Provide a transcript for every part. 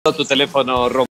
tu teléfono rompe.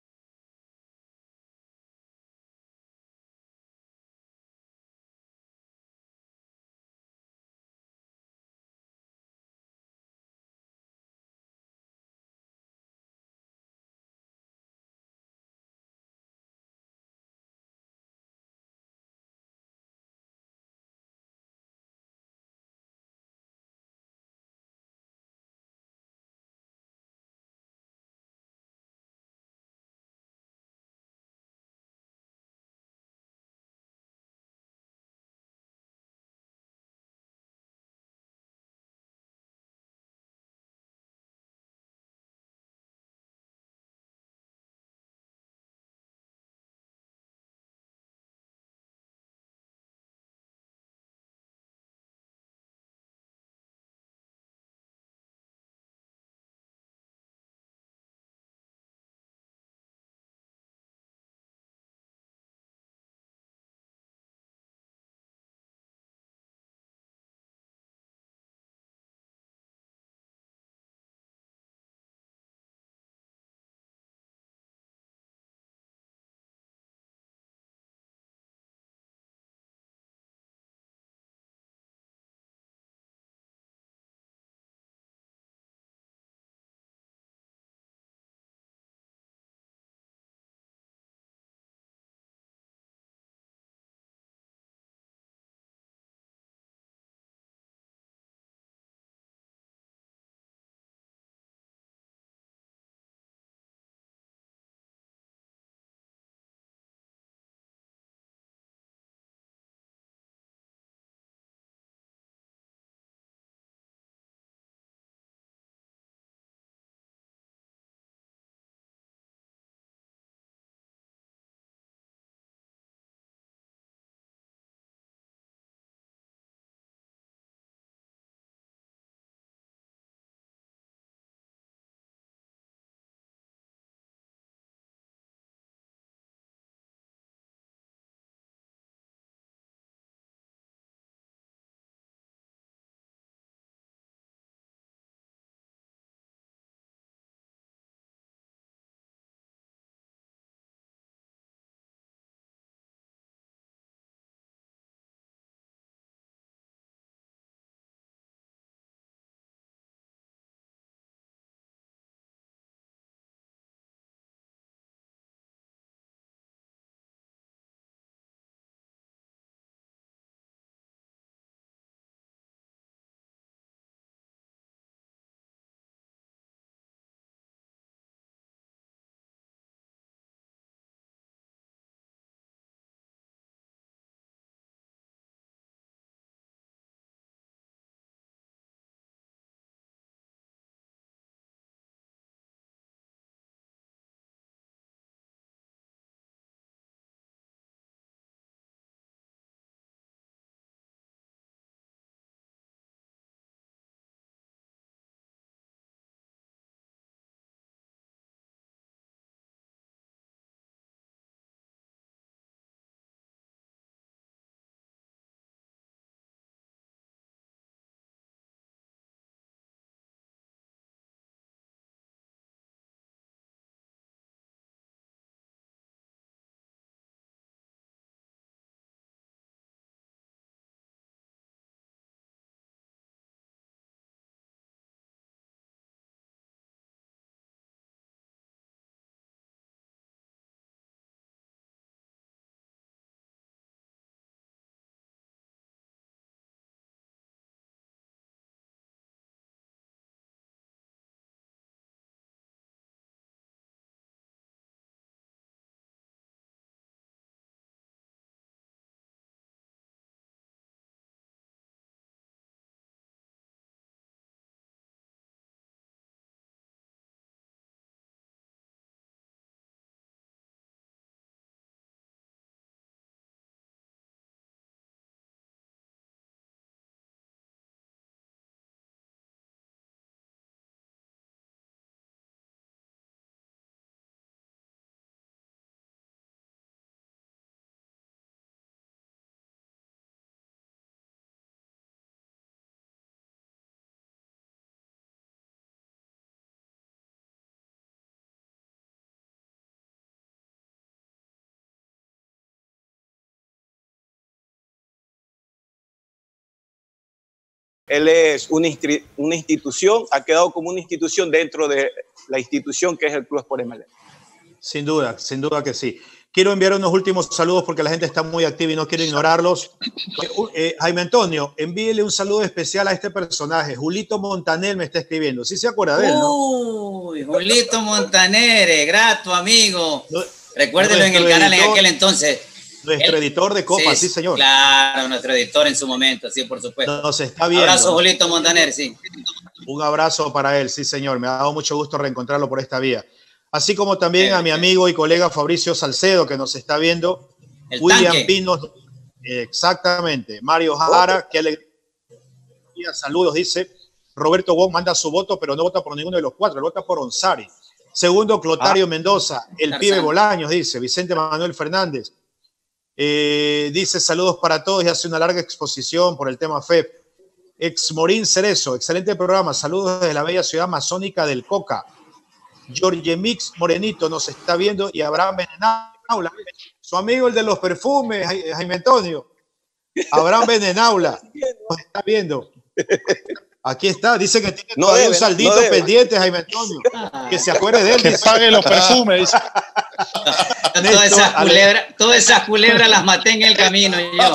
Él es una institución, ha quedado como una institución dentro de la institución que es el Club Sport MLE. Sin duda que sí. Quiero enviar unos últimos saludos porque la gente está muy activa y no quiero ignorarlos. Jaime Antonio, envíele un saludo especial a este personaje. Julito Montaner me está escribiendo. ¿Sí se acuerda de él, no? Uy, Julito Montaner, grato amigo. Recuérdelo en el canal en aquel entonces. Nuestro editor de Copa, sí, señor. Claro, nuestro editor en su momento, sí, por supuesto. Nos está viendo. Abrazo, Julito Montaner, sí. Un abrazo para él, sí, señor. Me ha dado mucho gusto reencontrarlo por esta vía. Así como también a mi amigo y colega Fabricio Salcedo, que nos está viendo. El William tanque. Pinos, exactamente. Mario Jara, que alegría. Saludos, dice. Roberto Wong manda su voto, pero no vota por ninguno de los cuatro, vota por Onsari. Segundo, Clotario Mendoza. El Tarzán. pibe Bolaños, dice. Vicente Manuel Fernández. Dice saludos para todos y hace una larga exposición por el tema FEP. Morín Cerezo, excelente programa. Saludos desde la bella ciudad amazónica del Coca. Jorge Mix Morenito nos está viendo y Abraham Benenaula, su amigo el de los perfumes, Jaime Antonio. Abraham Benenaula nos está viendo. Aquí está, dice que tiene todavía un saldito pendiente, Jaime Antonio. Que se acuerde de él. Que pague los perfumes, dice. Todas esas culebras las maté en el camino yo.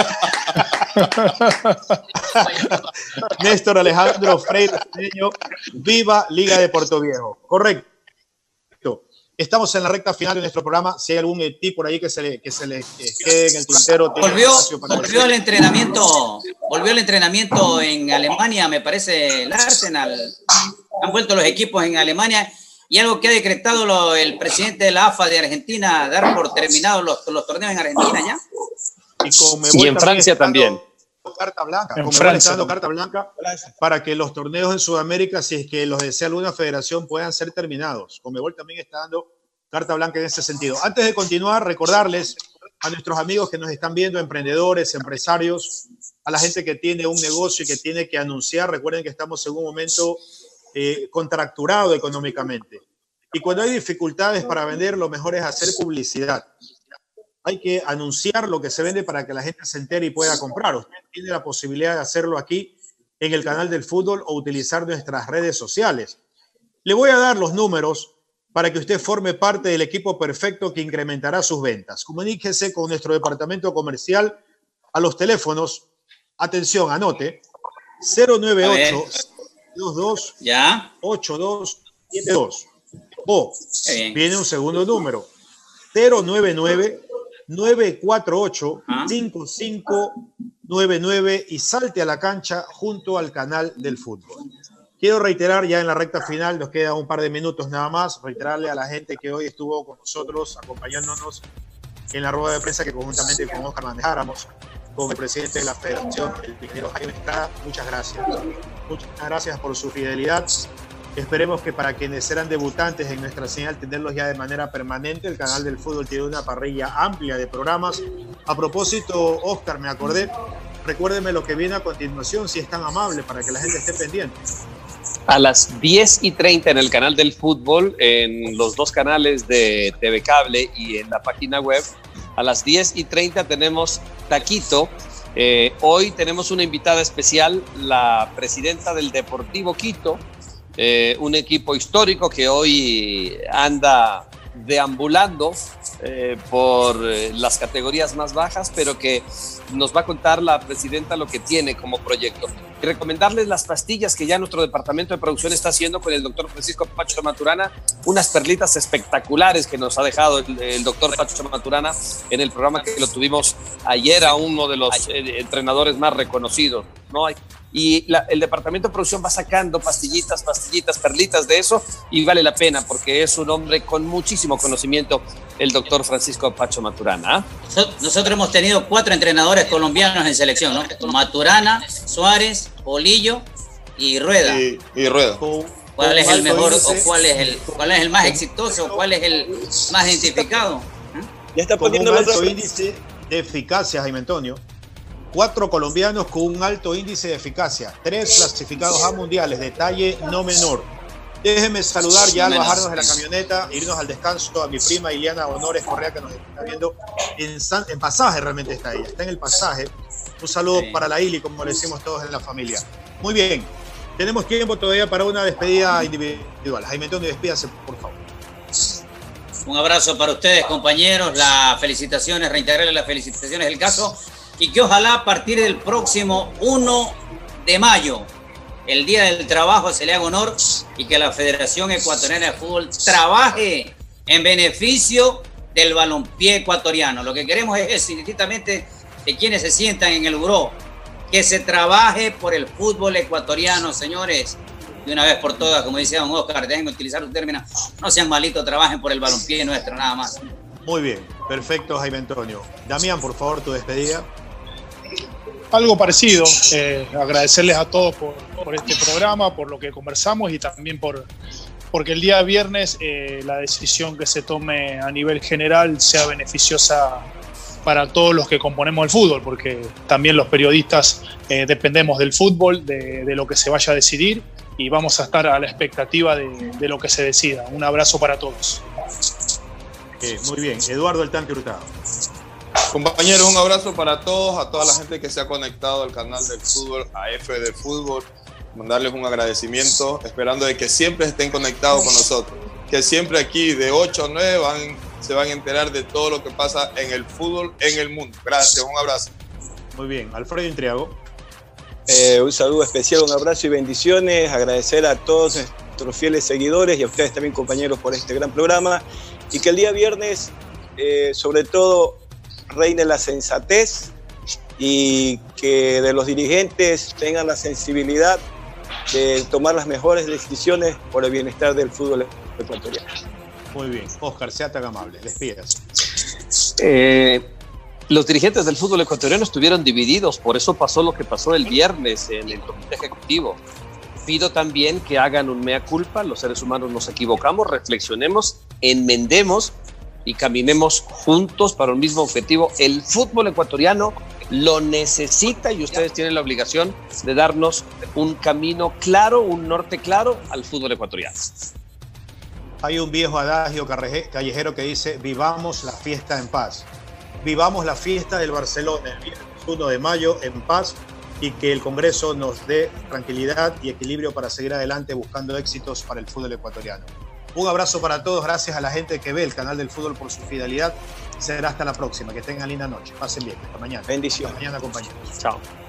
Néstor Alejandro Freire, viva Liga de Puerto Viejo. Correcto. Estamos en la recta final de nuestro programa. Si hay algún tip por ahí que se le quede en el tintero. Volvió el entrenamiento en Alemania, me parece, el Arsenal. Han vuelto los equipos en Alemania. Y algo que ha decretado el presidente de la AFA de Argentina, dar por terminados los torneos en Argentina ya. Y en Francia también. Carta blanca, en Francia, carta blanca para que los torneos en Sudamérica, si es que los desea alguna federación, puedan ser terminados. Conmebol también está dando carta blanca en ese sentido. Antes de continuar, recordarles a nuestros amigos que nos están viendo, emprendedores, empresarios, a la gente que tiene un negocio y que tiene que anunciar. Recuerden que estamos en un momento contracturado económicamente. Y cuando hay dificultades para vender, lo mejor es hacer publicidad. Hay que anunciar lo que se vende para que la gente se entere y pueda comprar. Usted tiene la posibilidad de hacerlo aquí en el canal del fútbol o utilizar nuestras redes sociales. Le voy a dar los números para que usted forme parte del equipo perfecto que incrementará sus ventas. Comuníquese con nuestro departamento comercial a los teléfonos. Atención, anote. 098 22 8272. O viene un segundo número. 099 948 5599 y salte a la cancha junto al canal del fútbol. Quiero reiterar ya en la recta final, nos queda un par de minutos nada más, reiterarle a la gente que hoy estuvo con nosotros acompañándonos en la rueda de prensa que conjuntamente con Oscar manejáramos, con el presidente de la Federación, el ingeniero Jaime Estrada. Muchas gracias. Muchas gracias por su fidelidad. Esperemos que para quienes eran debutantes en nuestra señal, tenerlos ya de manera permanente. El canal del fútbol tiene una parrilla amplia de programas. A propósito, Oscar, me acordé, recuérdeme lo que viene a continuación, si es tan amable, para que la gente esté pendiente. A las 10:30 en el canal del fútbol, en los dos canales de TV Cable y en la página web, a las 10:30 tenemos Taquito. Hoy tenemos una invitada especial, la presidenta del Deportivo Quito, un equipo histórico que hoy anda deambulando por las categorías más bajas, pero que nos va a contar la presidenta lo que tiene como proyecto. Y recomendarles las pastillas que ya nuestro departamento de producción está haciendo con el doctor Francisco Pacho Maturana, unas perlitas espectaculares que nos ha dejado el doctor Pacho Maturana en el programa que lo tuvimos ayer a uno de los entrenadores más reconocidos, ¿no? Y el departamento de producción va sacando pastillitas, perlitas de eso, y vale la pena porque es un hombre con muchísimo conocimiento, el doctor Francisco Pacho Maturana. Nosotros hemos tenido 4 entrenadores colombianos en selección, ¿no? Maturana, Suárez, Polillo y Rueda. Y Rueda. ¿Cuál es el mejor o cuál es el más exitoso o cuál es el más identificado? Ya está poniendo un alto índice de eficacia, Jaime Antonio. 4 colombianos con un alto índice de eficacia, 3 clasificados a mundiales, detalle no menor. Déjenme saludar ya al bajarnos de la camioneta, irnos al descanso, a mi prima Iliana Honores Correa, que nos está viendo en pasaje. Realmente está ella, está en el pasaje. Un saludo Sí. para la Ili, como le decimos todos en la familia. Muy bien, tenemos tiempo todavía para una despedida individual. Jaime Antonio, despídase, por favor. Un abrazo para ustedes, compañeros. Las felicitaciones, reiterarles las felicitaciones del caso. Y que ojalá a partir del próximo 1 de mayo, el Día del Trabajo, se le haga honor y que la Federación Ecuatoriana de Fútbol trabaje en beneficio del balompié ecuatoriano. Lo que queremos es, indistintamente de quienes se sientan en el buró, que se trabaje por el fútbol ecuatoriano, señores. De una vez por todas, como decía don Oscar, dejen de utilizar un término, no sean malitos, trabajen por el balompié nuestro, nada más. Muy bien, perfecto, Jaime Antonio. Damián, por favor, tu despedida. Algo parecido, agradecerles a todos por este programa, por lo que conversamos y también porque el día viernes la decisión que se tome a nivel general sea beneficiosa para todos los que componemos el fútbol, porque también los periodistas dependemos del fútbol, de lo que se vaya a decidir, y vamos a estar a la expectativa de lo que se decida. Un abrazo para todos. Muy bien, Eduardo El Tanque Hurtado. Compañeros, un abrazo para todos, a toda la gente que se ha conectado al canal del fútbol, a F de Fútbol, mandarles un agradecimiento, esperando de que siempre estén conectados con nosotros, que siempre aquí de 8 a 9 se van a enterar de todo lo que pasa en el fútbol en el mundo. Gracias, un abrazo. Muy bien, Alfredo Intriago. Un saludo especial, un abrazo y bendiciones, agradecer a todos nuestros fieles seguidores y a ustedes también, compañeros, por este gran programa, y que el día viernes, sobre todo, reine la sensatez y que de los dirigentes tengan la sensibilidad de tomar las mejores decisiones por el bienestar del fútbol ecuatoriano. Muy bien, Oscar, sea tan amable, despídase. Los dirigentes del fútbol ecuatoriano estuvieron divididos, por eso pasó lo que pasó el viernes en el comité ejecutivo. Pido también que hagan un mea culpa, los seres humanos nos equivocamos, reflexionemos, enmendemos y caminemos juntos para un mismo objetivo. El fútbol ecuatoriano lo necesita y ustedes tienen la obligación de darnos un camino claro, un norte claro al fútbol ecuatoriano. Hay un viejo adagio callejero que dice: vivamos la fiesta en paz. Vivamos la fiesta del Barcelona el viernes 1 de mayo en paz, y que el Congreso nos dé tranquilidad y equilibrio para seguir adelante buscando éxitos para el fútbol ecuatoriano. Un abrazo para todos, gracias a la gente que ve el canal del fútbol por su fidelidad. Será hasta la próxima, que tengan linda noche, pasen bien, hasta mañana. Bendiciones. Hasta mañana, compañeros. Chao.